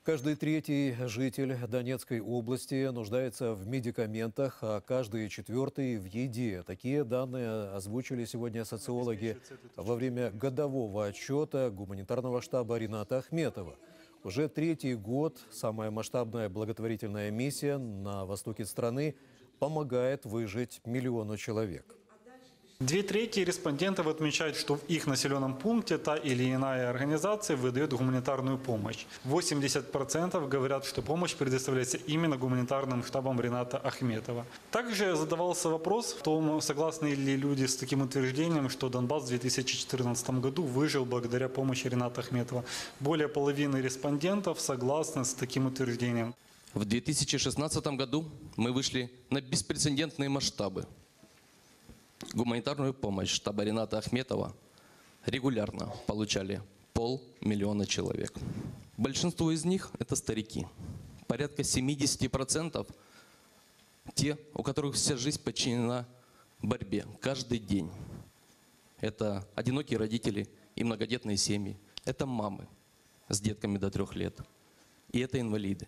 Каждый третий житель Донецкой области нуждается в медикаментах, а каждый четвертый в еде. Такие данные озвучили сегодня социологи во время годового отчета гуманитарного штаба Рината Ахметова. Уже третий год самая масштабная благотворительная миссия на востоке страны помогает выжить миллиону человек. 2/3 респондентов отмечают, что в их населенном пункте та или иная организация выдает гуманитарную помощь. 80% говорят, что помощь предоставляется именно гуманитарным штабом Рината Ахметова. Также задавался вопрос в том, согласны ли люди с таким утверждением, что Донбасс в 2014 году выжил благодаря помощи Рината Ахметова. Более половины респондентов согласны с таким утверждением. В 2016 году мы вышли на беспрецедентные масштабы. Гуманитарную помощь штаба Рината Ахметова регулярно получали 500 000 человек. Большинство из них – это старики. Порядка 70% те, у которых вся жизнь подчинена борьбе каждый день. Это одинокие родители и многодетные семьи. Это мамы с детками до 3 лет. И это инвалиды.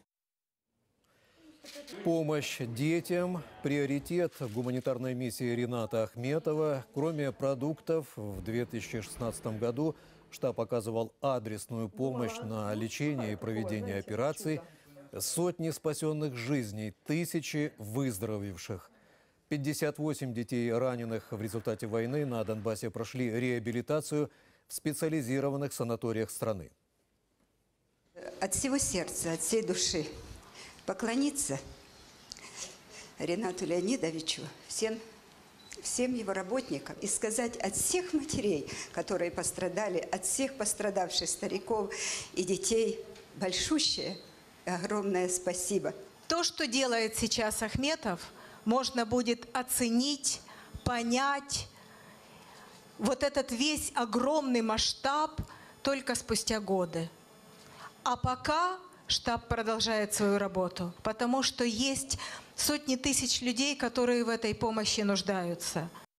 Помощь детям – приоритет гуманитарной миссии Рината Ахметова. Кроме продуктов, в 2016 году штаб оказывал адресную помощь на лечение и проведение операций. Сотни спасенных жизней, тысячи выздоровевших. 58 детей, раненых в результате войны, на Донбассе прошли реабилитацию в специализированных санаториях страны. От всего сердца, от всей души поклониться Ринату Леонидовичу, всем его работникам и сказать от всех матерей, которые пострадали, от всех пострадавших стариков и детей, большущее и огромное спасибо. То, что делает сейчас Ахметов, можно будет оценить, понять вот этот весь огромный масштаб только спустя годы. А пока штаб продолжает свою работу, потому что есть сотни тысяч людей, которые в этой помощи нуждаются.